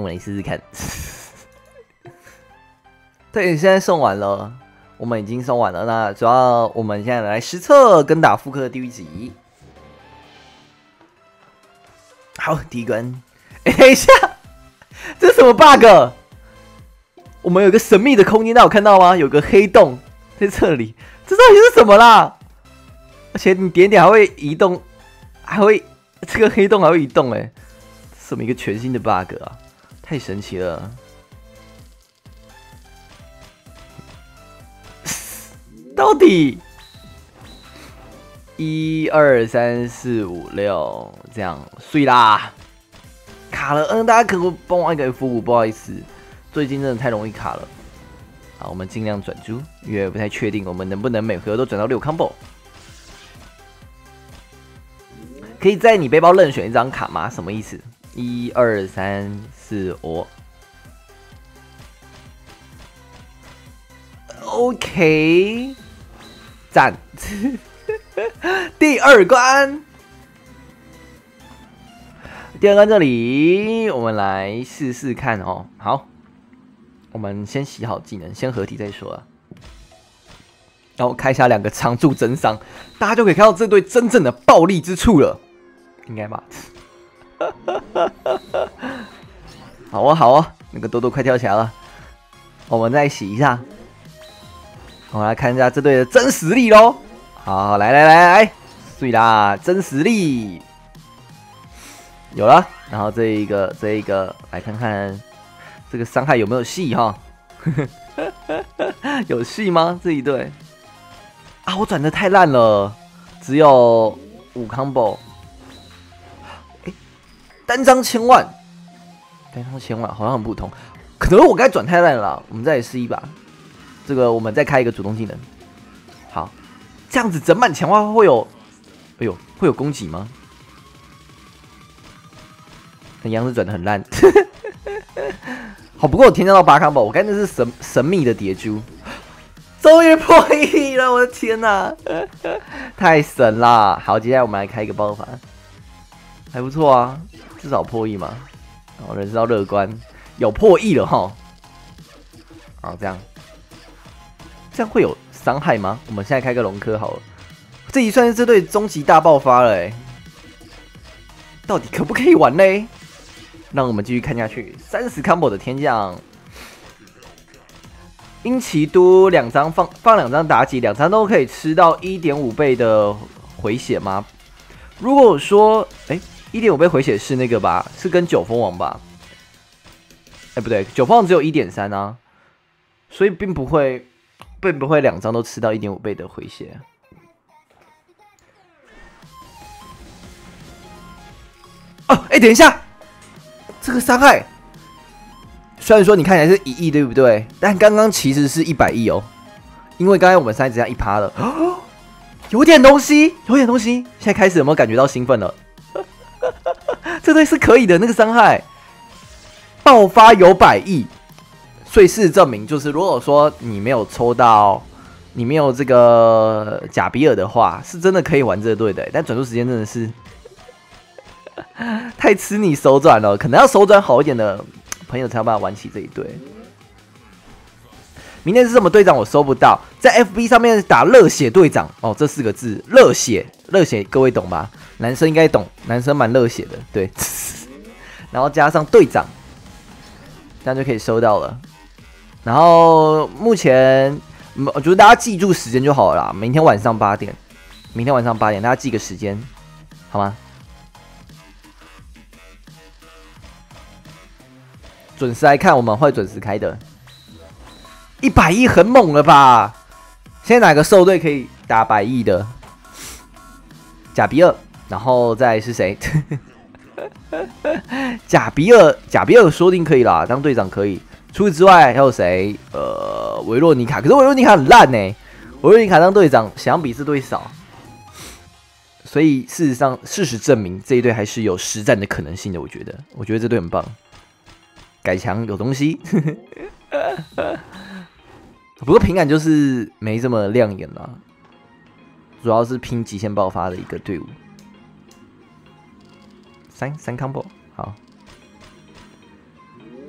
来试试看。对，现在送完了，我们已经送完了。那主要我们现在来实测跟打复刻的地狱级。好，第一关。等一下，这是什么 bug？ 我们有个神秘的空间，大家有看到吗？有个黑洞在这里，这到底是什么啦？而且你点点还会移动，这个黑洞还会移动哎，什么一个全新的 bug 啊？太神奇了！到底1、2、3、4、5、6这样碎啦，卡了。大家可不可以帮我按个 F5？不好意思，最近真的太容易卡了。好，我们尽量转珠，因为不太确定我们能不能每回合都转到6 combo。可以在你背包任选一张卡吗？什么意思？1、2、3、4、5。OK， 赞。第二关，这里我们来试试看哦。好，我们先洗好技能，先合体再说啊。然后开下2个常驻真伤，大家就可以看到这队真正的暴力之处了，应该吧？好啊，好啊，那个多多快跳起来了，我们再洗一下。我们来看一下这队的真实力咯。好，来，碎啦，真实力有了。然后这一个，来看看这个伤害有没有戏哈？有戏吗？这一队啊，我转的太烂了，只有5 combo。单张1000万，好像很不同，可能我该转太烂了啦。我们再来试一把。这个我们再开一个主动技能，好，这样子整满强化会有，会有攻击吗？那样子转的很烂，好，不过我添加到8 combo， 我刚才是神秘的叠珠，终于破1了，我的天哪，太神啦！好，接下来我们来开一个爆发，还不错啊，至少破1嘛。然后人生要乐观，有破1了哈。好，这样会有伤害吗？我们现在开个龙科好了，这一算是这队终极大爆发了哎，到底可不可以玩嘞？让我们继续看下去。30 combo 的天降，英奇都2张放2张妲己，2张都可以吃到 1.5 倍的回血吗？如果说1.5 倍回血是那个吧，是跟9风王吧？不对，9风王只有 1.3 啊，所以并不会2张都吃到 1.5 倍的回血。哦，等一下，这个伤害虽然说你看起来是1亿，对不对？但刚刚其实是100亿哦，因为刚才我们3只剩1%了，有点东西。现在开始有没有感觉到兴奋了？这队是可以的，那个伤害爆发有100亿。所以事实证明，就是如果说你没有抽到，你没有这个贾比尔的话，是真的可以玩这队的。但转速时间真的是太吃你手转了，可能要手转好一点的朋友才有办法玩起这一队。明天是什么队长我收不到，在 FB 上面打热血队长哦，这4个字热血，各位懂吧？男生应该懂，男生蛮热血的，对。然后加上队长，这样就可以收到了。然后目前我觉得大家记住时间就好了啦，明天晚上8点，大家记个时间，好吗？准时来看，我们会准时开的。100亿很猛了吧？现在哪个兽队可以打100亿的？贾比尔，然后再来是谁？贾比尔说不定可以啦，当队长可以。除此之外还有谁？维洛妮卡，可是维洛妮卡很烂呢。维洛妮卡当队长，想要比这队少，所以事实证明这一队还是有实战的可能性的。我觉得这队很棒，改强有东西。不过凭感就是没这么亮眼啦，主要是拼极限爆发的一个队伍。3 combo 好。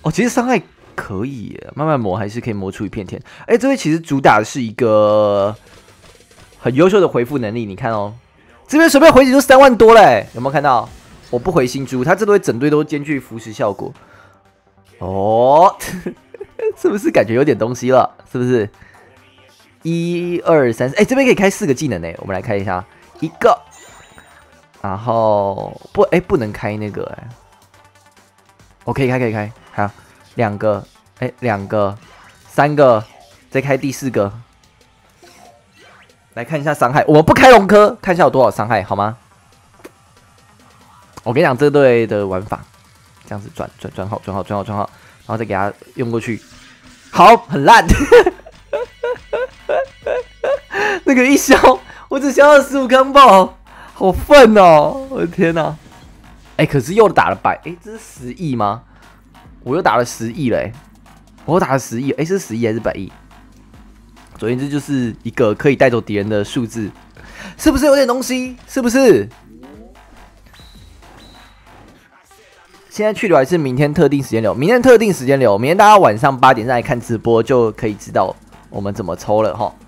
哦，其实伤害可以耶，慢慢磨还是可以磨出一片天。哎，这位其实主打的是一个很优秀的回复能力，你看哦，这边随便回血就3万多嘞，有没有看到？我不回新猪，他这队整队都兼具扶持效果。哦，是不是感觉有点东西了？是不是？1、2、3，哎，这边可以开4个技能呢，我们来开一下，一个，然后不能开那个哎，我可以开，好，2个，哎，2个，3个，再开第4个，来看一下伤害，我们不开龙科，看一下有多少伤害好吗？我跟你讲这队的玩法，这样子转好，然后再给他用过去，好，很烂。那个一消，我只消了15康爆，好愤哦！我的天哪！哎，可是又打了100，哎，这是10亿吗？我又打了10亿了，哎，我又打了10亿，哎，是10亿还是100亿？总而言之，就是一个可以带走敌人的数字，是不是有点东西？是不是？现在去留还是明天特定时间流？明天特定时间流，明天大家晚上8点上来看直播就可以知道我们怎么抽了哈。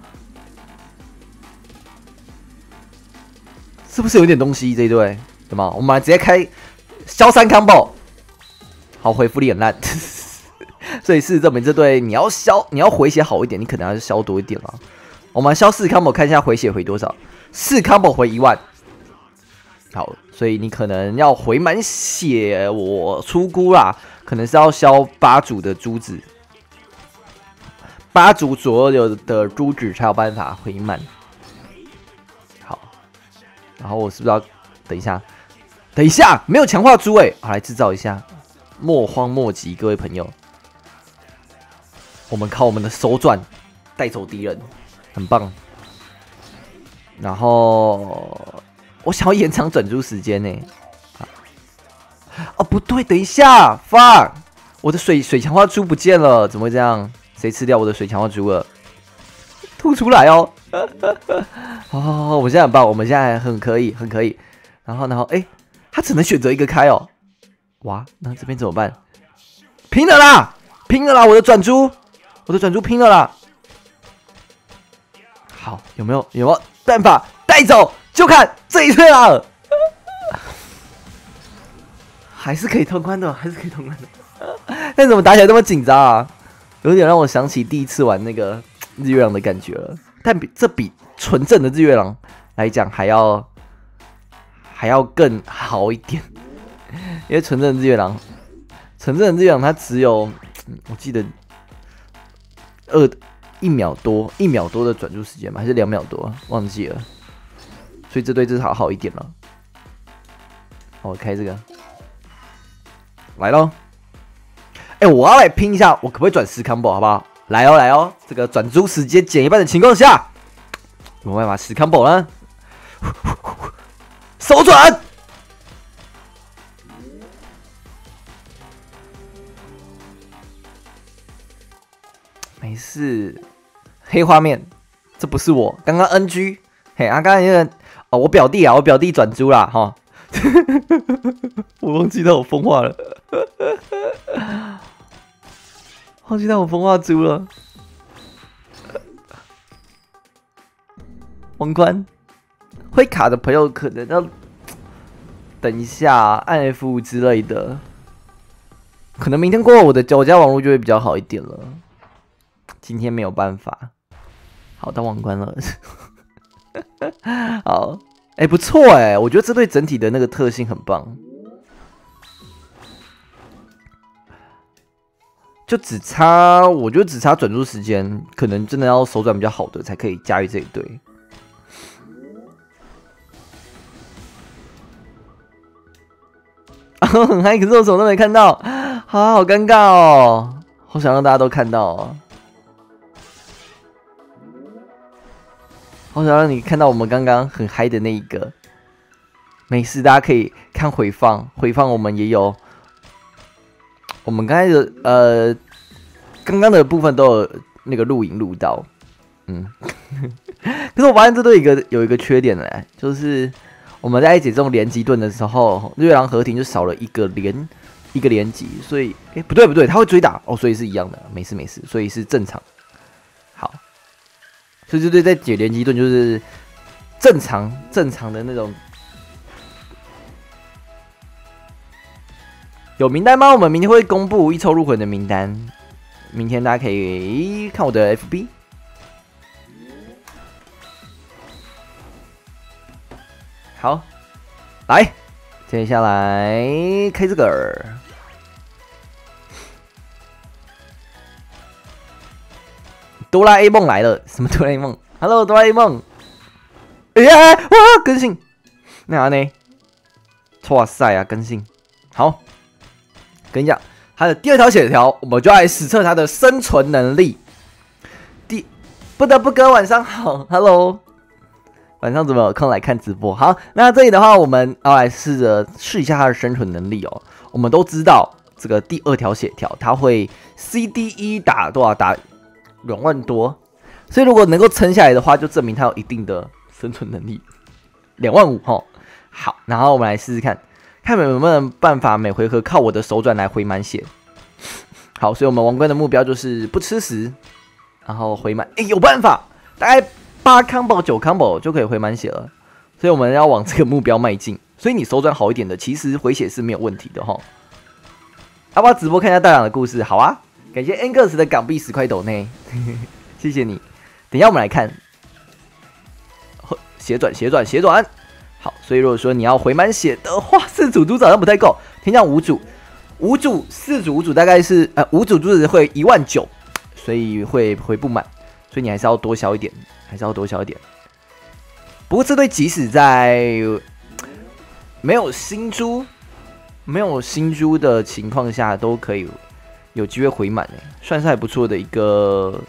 是不是有点东西这一队？对吗？我们直接开消3康爆，好，回复力很烂，所以是证明这队你要回血好一点，你可能要消多一点了。我们消4康爆，看一下回血回多少，4康爆回1万。好，所以你可能要回满血，我出估啦，可能是要消8组的珠子，8组左右的珠子才有办法回满。好，然后我是不是要等一下，没有强化珠哎，好，来制造一下，莫慌莫急，各位朋友，我们靠我们的手转带走敌人，很棒。然后我想要延长转珠时间呢。哦，不对，等一下 ，fuck， 我的水强化珠不见了，怎么会这样？谁吃掉我的水强化珠了？吐出来哦！哦，我们现在很棒，我们现在很可以。然后，哎，他只能选择一个开哦。哇，那这边怎么办？拼了啦！我的转珠拼了啦！好，有没有办法带走？就看这一次了。还是可以通关的，但怎么打起来那么紧张啊？有点让我想起第一次玩那个日月狼的感觉了。但比纯正的日月狼来讲还要更好一点，因为纯正的日月狼它只有我记得1秒多的转注时间吗？还是2秒多？忘记了。所以这队至少好一点了。好，我开这个。来咯，哎，我要来拼一下，我可不可以转10 combo 好不好？来哦，这个转珠时间减1半的情况下，有没有办法10 combo 呢？手转，没事，黑画面，这不是我，刚刚 NG， 嘿，刚刚那个哦，我表弟转珠啦，哈。我忘记到我风化了，忘记到我风化猪了。王冠会卡的朋友可能要等一下按 F5之类的，可能明天过后我家网络就会比较好一点了。今天没有办法，好当王冠了。好。哎，不错哎，我觉得这队整体的那个特性很棒，我觉得只差转注时间，可能真的要手转比较好的才可以驾驭这一队。很嗨，可是我什么都没看到，好尴尬哦，好想让大家都看到哦。我想让你看到我们刚刚很嗨的那一个，没事，大家可以看回放，我们也有，我们刚才的刚刚的部分都有那个录影录到，可是我发现这都有一个缺点嘞，就是我们在解这种连击盾的时候，日月狼合体就少了一个连一个连击，所以不对，他会追打哦，所以是一样的，没事，所以是正常。好，所以在解连击盾就是正常的那种。有名单吗？我们明天会公布一抽入魂的名单，明天大家可以看我的 FB。好，来，接下来开这个。哆啦 A 梦来了，什么哆啦 A 梦 ？Hello， 哆啦 A 梦。哎呀，哇，更新，那呢？哇塞啊，更新，好。跟你讲，它的第2条血条，我们就来实测它的生存能力。不得不哥，晚上好 ，Hello， 晚上怎么有空来看直播？好，那这里的话，我们要来试一下它的生存能力哦。我们都知道这个第2条血条，它会 CDE 打多少？打2万多，所以如果能够撑下来的话，就证明它有一定的生存能力，2万5吼。好，然后我们来试试看。看有没有办法每回合靠我的手转来回满血。好，所以我们王冠的目标就是不吃食，然后回满。有办法，大概8 combo 9 combo 就可以回满血了。所以我们要往这个目标迈进。所以你手转好一点的，其实回血是没有问题的齁。要不要直播看一下大朗的故事？好啊，感谢 Angus 的港币10块斗内，谢谢你。等一下我们来看，血转。好，所以如果说你要回满血的话，4组珠子好像不太够。天降5组，4组5组大概是5组珠子会1万9，所以会回不满，所以你还是要多消一点，不过这队即使在没有新珠的情况下，都可以有机会回满算是还不错的一个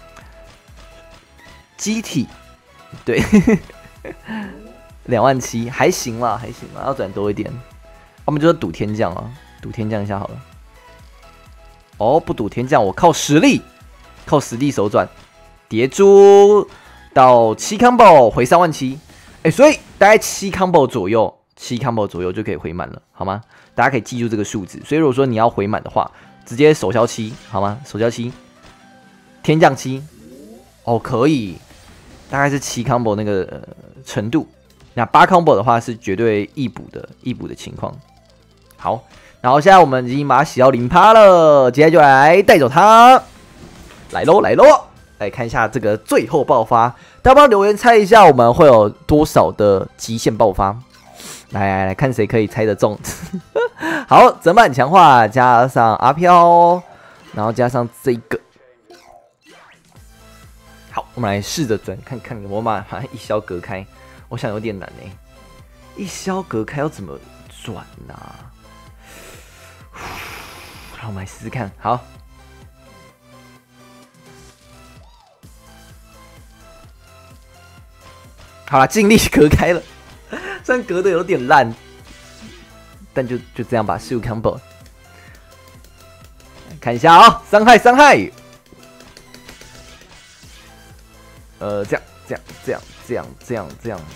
机体，对。2万7还行啦，要转多一点。我们就是赌天降啊，赌天降一下好了。哦，不赌天降，我靠实力手转叠珠到7 combo 回3万7，所以大概7 combo 左右就可以回满了，好吗？大家可以记住这个数字。所以如果说你要回满的话，直接手消7，好吗？手消7，天降7，哦，可以，大概是7 combo 那个程度。那8 combo 的话是绝对易补的情况。好，然后现在我们已经把它洗到0%了，接下来就来带走它。来喽！来看一下这个最后爆发，大家帮留言猜一下我们会有多少的极限爆发。来看谁可以猜得中。好，整版强化加上阿飘，然后加上这个。好，我们来试着转看看，我把它一消隔开。我想有点难一消隔开要怎么转啊？让我们来试试看。好，好了，尽力隔开了，虽然隔的有点烂，但就这样吧。15 combo， 看一下啊，伤害，这样。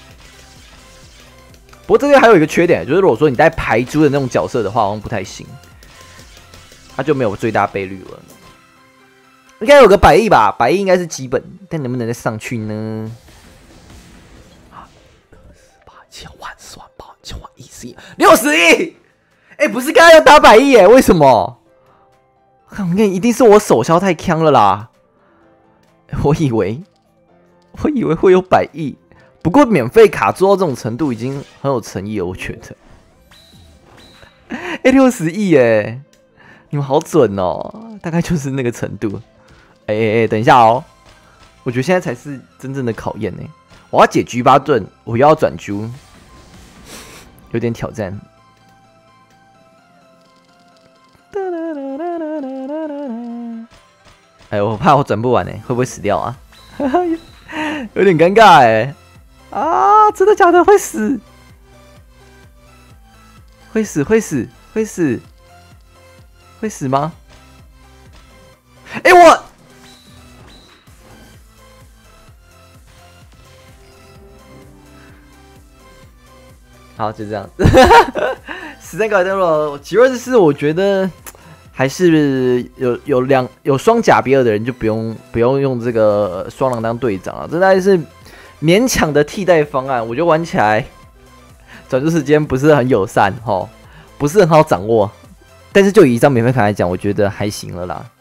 不过这边还有一个缺点，就是如果说你带排珠的那种角色的话，好像不太行，它就没有最大倍率了。应该有个100亿吧，100亿应该是基本，但能不能再上去呢？8千万算8千万1亿60亿，不是刚刚要打100亿为什么？看一定是我手消太强了啦，我以为会有100亿。不过免费卡做到这种程度已经很有诚意了，我觉得。60亿你们好准哦，大概就是那个程度。等一下哦，我觉得现在才是真正的考验我要解局巴盾，我又要转珠，有点挑战。我怕我转不完会不会死掉啊？有点尴尬啊，真的假的？会死吗？我好就这样 13个登录，吉瑞斯我觉得还是有双甲比尔的人就不用用这个双狼当队长了，这大概是勉强的替代方案。我觉得玩起来转注时间不是很友善不是很好掌握，但是就以一张免费卡来讲，我觉得还行了啦。